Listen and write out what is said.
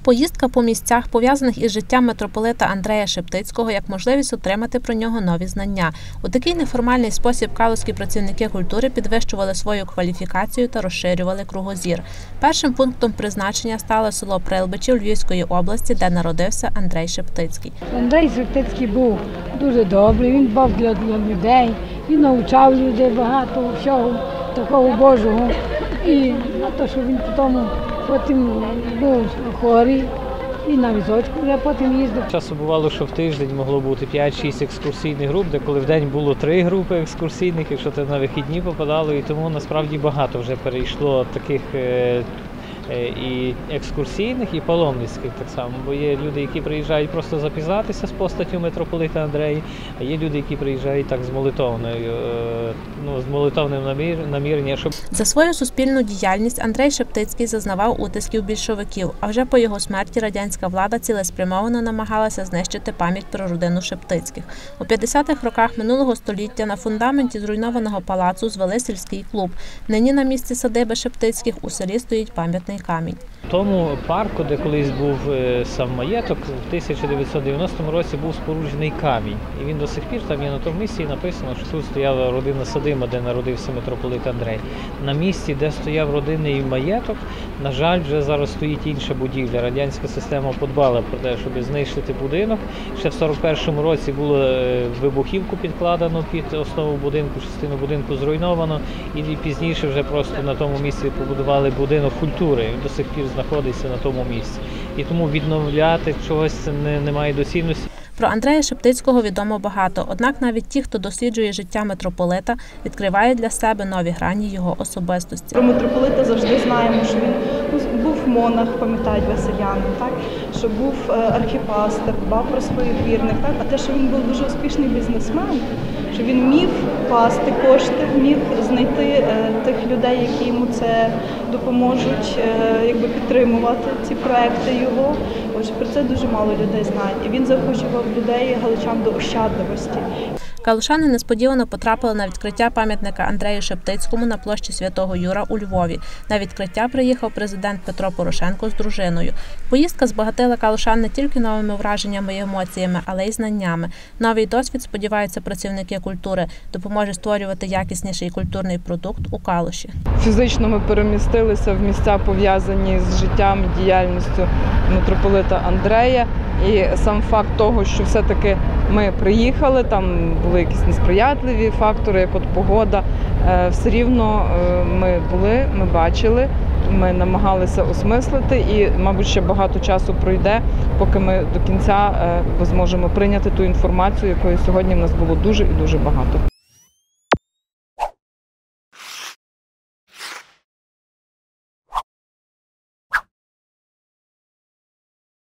Поїздка по місцях, пов'язаних із життям митрополита Андрея Шептицького, як можливість отримати про нього нові знання. У такий неформальний спосіб калузькі працівники культури підвищували свою кваліфікацію та розширювали кругозір. Першим пунктом призначення стало село Прилбичів Львівської області, де народився Андрей Шептицький. Андрей Шептицький був дуже добрий, він дбав для людей, він навчав людей багато всього такого Божого. І на те, що він потім був хворий і на візочку вже потім їздив. Часу бувало, що в тиждень могло бути 5-6 екскурсійних груп, де коли в день було 3 групи екскурсійних, якщо це на вихідні попадало, і тому насправді багато вже перейшло таких і екскурсійних, і паломницьких так само. Бо є люди, які приїжджають просто запізнатися з постаттю митрополита Андрея, а є люди, які приїжджають так з молитовним наміренням. За свою суспільну діяльність Андрей Шептицький зазнавав утисків більшовиків, а вже по його смерті радянська влада цілеспрямовано намагалася знищити пам'ять про родину Шептицьких. У 50-х роках минулого століття на фундаменті зруйнованого палацу звели сільський клуб. Нині на місці садиби Шептицьких у селі стоїть пам'ятний камінь. В тому парку, де колись був сам маєток, в 1990 році був споруджений камінь. І він до сих пір там є на тому місці, і написано, що тут стояла родина Садима, де народився митрополит Андрей. На місці, де стояв родинний маєток, на жаль, вже зараз стоїть інша будівля. Радянська система подбала про те, щоб знищити будинок. Ще в 41-му році було вибухівку підкладено під основу будинку, частину будинку зруйновано, і пізніше вже просто на тому місці побудували будинок культури. Він до сих пір знаходиться на тому місці. І тому відновляти чогось немає доцільності. Про Андрея Шептицького відомо багато, однак навіть ті, хто досліджує життя митрополита, відкривають для себе нові грані його особистості. Про митрополита завжди знаємо, що він був монах, пам'ятають василянин, так? Що був архіпастер, дбав про своїх вірних, так? А те, що він був дуже успішний бізнесмен, що він міг вкласти кошти, міг знайти тих людей, які йому це допоможуть підтримувати ці проекти його. Отже, про це дуже мало людей знають. І він заохочував людей, галичан, до ощадливості. Калушани несподівано потрапили на відкриття пам'ятника Андрею Шептицькому на площі Святого Юра у Львові. На відкриття приїхав президент Петро Порошенко з дружиною. Поїздка збагатила калушан не тільки новими враженнями і емоціями, але й знаннями. Новий досвід, сподіваються працівники культури, допоможе створювати якісніший культурний продукт у Калуші. Фізично ми перемістилися в місця, пов'язані з життям і діяльністю митрополита Андрея. І сам факт того, що все-таки ми приїхали, там були якісь несприятливі фактори, як от погода, все рівно ми були, ми бачили, ми намагалися осмислити і, мабуть, ще багато часу пройде, поки ми до кінця зможемо прийняти ту інформацію, якої сьогодні в нас було дуже і дуже багато.